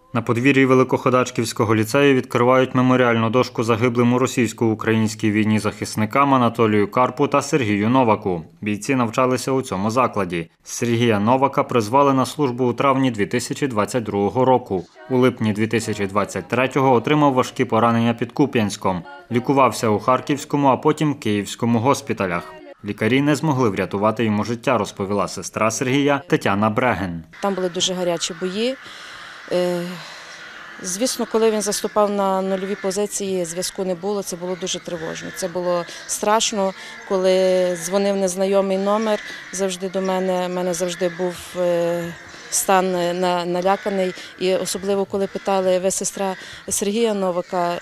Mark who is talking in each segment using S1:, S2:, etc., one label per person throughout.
S1: На подвір'ї Великоходачківського ліцею відкривають меморіальну дошку загиблим у російсько-українській війні захисникам Анатолію Карпу та Сергію Новаку. Бійці навчалися у цьому закладі. Сергія Новака призвали на службу у травні 2022 року. У липні 2023-го отримав важкі поранення під Куп'янськом. Лікувався у Харківському, а потім Київському госпіталях. Лікарі не змогли врятувати йому життя, розповіла сестра Сергія Тетяна Бреген.
S2: Там були дуже гарячі бої. Звісно, коли він заступав на нульові позиції, зв'язку не було, це було дуже тривожно. Це було страшно, коли дзвонив незнайомий номер завжди до мене. У мене завжди був стан наляканий. І особливо, коли питали, ви сестра Сергія Новака,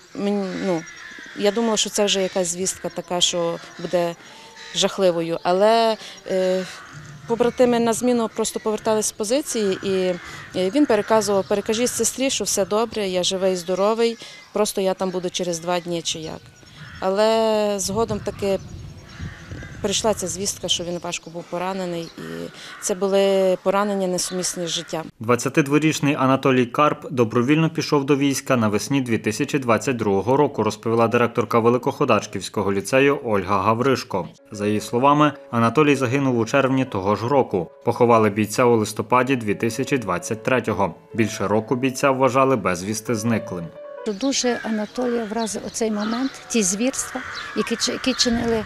S2: я думала, що це вже якась звістка така, що буде жахливою. Але побратими на зміну просто повертались з позиції, і він переказував: перекажіть сестрі, що все добре, я живий, здоровий, просто я там буду через 2 дні чи як. Але згодом таки прийшла ця звістка, що він важко був поранений, і це були поранення несумісні з життям.
S1: 22-річний Анатолій Карп добровільно пішов до війська навесні 2022 року, розповіла директорка Великоходачківського ліцею Ольга Гавришко. За її словами, Анатолій загинув у червні того ж року. Поховали бійця у листопаді 2023-го. Більше року бійця вважали безвісти зниклим.
S3: Дуже Анатолія вразив оцей момент, ті звірства, які чинили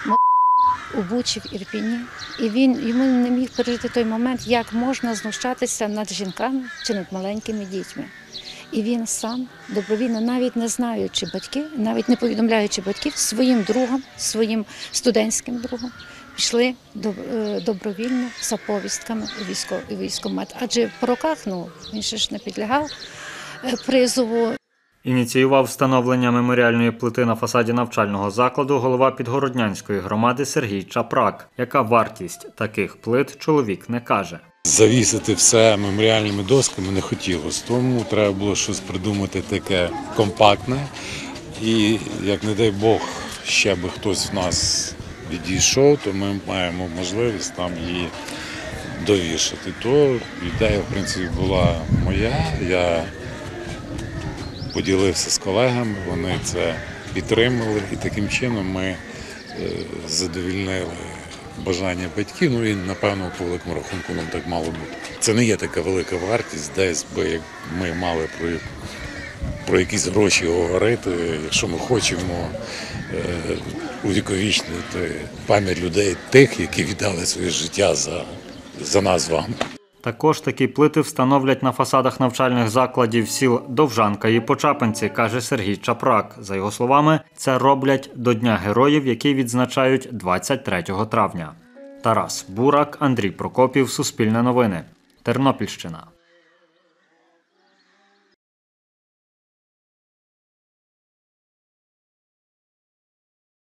S3: у Бучі, в Ірпіні. І йому не міг пережити той момент, як можна знущатися над жінками чи над маленькими дітьми. І він сам добровільно, навіть не знаючи батьків, навіть не повідомляючи батьків, своїм другом, своїм студентським другом, пішли добровільно за повістками у військкомат. Адже по роках, він ще ж не підлягав призову.
S1: Ініціював встановлення меморіальної плити на фасаді навчального закладу голова Підгороднянської громади Сергій Чапрак. Яка вартість таких плит, чоловік не каже.
S4: Завісити все меморіальними досками не хотілося, тому треба було щось придумати таке компактне. І, як не дай Бог, ще би хтось в нас відійшов, то ми маємо можливість там її довішати. То ідея, в принципі, була моя. Я поділився з колегами, вони це підтримали, і таким чином ми задовільнили бажання батьків. І, напевно, по великому рахунку нам так мало бути. Це не є така велика вартість, десь би ми мали про якісь гроші говорити, якщо ми хочемо увіковічнити пам'ять людей тих, які віддали своє життя за нас з вами.
S1: Також такі плити встановлять на фасадах навчальних закладів сіл Довжанка і Почапинці, каже Сергій Чапрак. За його словами, це роблять до Дня Героїв, який відзначають 23 травня. Тарас Бурак, Андрій Прокопів, Суспільне новини, Тернопільщина.